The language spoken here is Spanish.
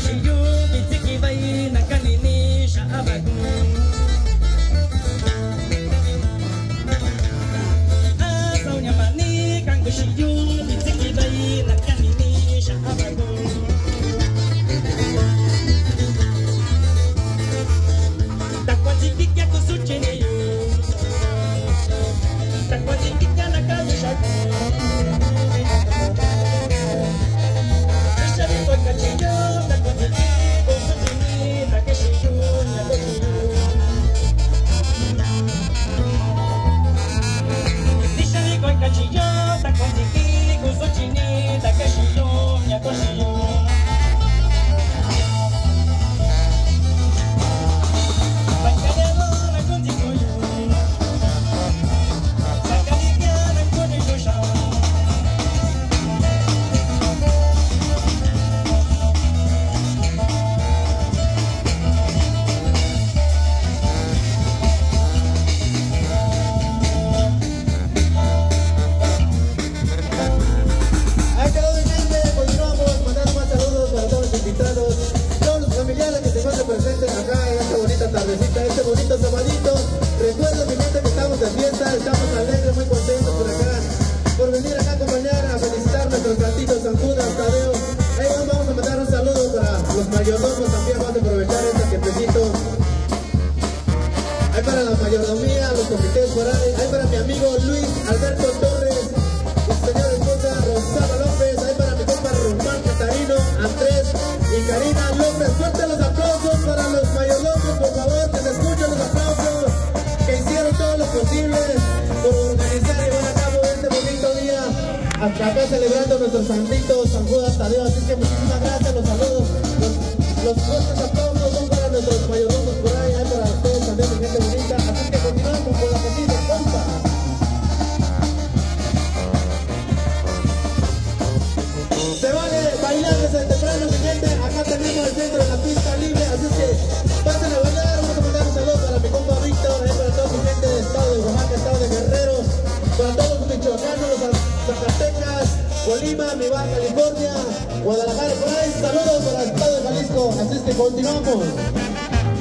Acá celebrando nuestro santito San Judas Tadeo, así que muchísimas gracias, los saludos, los fuertes aplausos son para nuestros mayordomos por ahí, hay para ustedes también, mi gente bonita, así que continuamos con la petita, compa. Se vale bailar desde temprano, mi gente, acá tenemos el centro de la pista libre, así que pasen a bailar, vamos a mandar un saludo para mi compa Víctor, para toda mi gente del estado de Oaxaca, estado de Guerrero, para todos los michoacanos, los Zacatecas, Colima, mi Baja California, Guadalajara, por ahí, saludos para el estado de Jalisco, así es que continuamos.